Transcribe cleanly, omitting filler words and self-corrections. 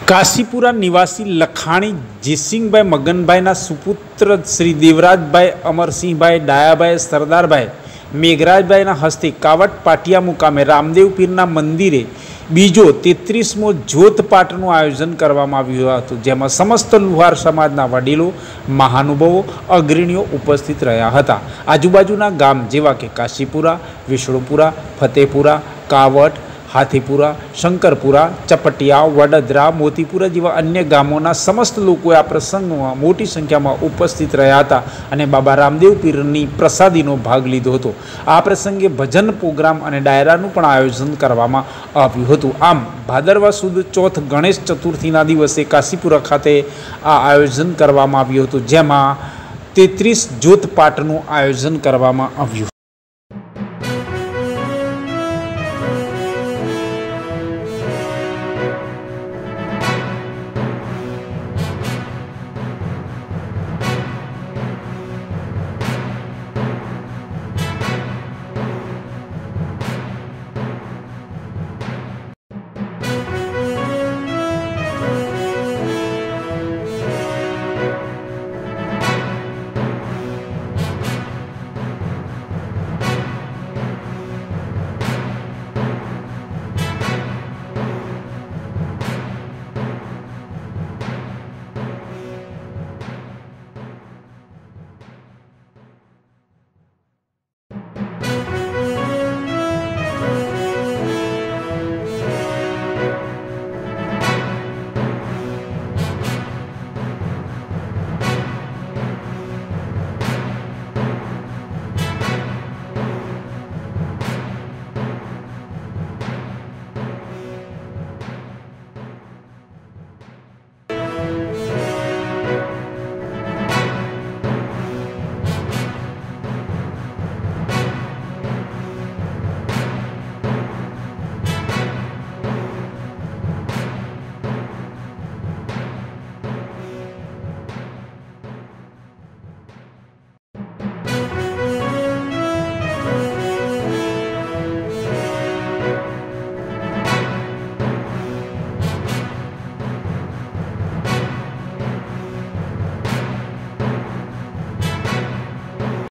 काशीपुरा निवासी लखाणी जीसिंगभाई मगनभाईना सुपुत्र श्री देवराजभाई अमरसिंहभाई डायाभाई सरदारभाई मेघराजभाईना हस्ते कावट पाटिया मुकामे रामदेव पीरना मंदिरे बीजो 33मो ज्योतपाठનું आयोजन કરવામાં આવ્યું હતું, જેમાં સમસ્ત લુહાર સમાજના વડીલો, મહાનુભાવો, અગ્રણીઓ ઉપસ્થિત રહ્યા હતા। આજુબાજુના ગામ જેવા કે કાશીપુરા, વિષ્ણુપુરા, ફતેપુરા, કાવટ, हाथीपुरा, शंकरपुरा, चपटिया, वडोदरा, मोतीपुरा जेवा अन्य गामोना समस्त लोकोए आ प्रसंगमां मोटी संख्यामां उपस्थित रह्या हता अने बाबा रामदेव पीरनी प्रसादीनो भाग लीधो हतो। आ प्रसंगे भजन प्रोग्राम अने डायरानुं पण आयोजन करवामां आव्युं हतुं। आम भादरवा सुद चौथ गणेश चतुर्थीना दिवसे काशीपुरा खाते आ आयोजन करवामां आव्युं हतुं, जेमां 33 ज्योतपाठनुं आयोजन करवामां आव्युं।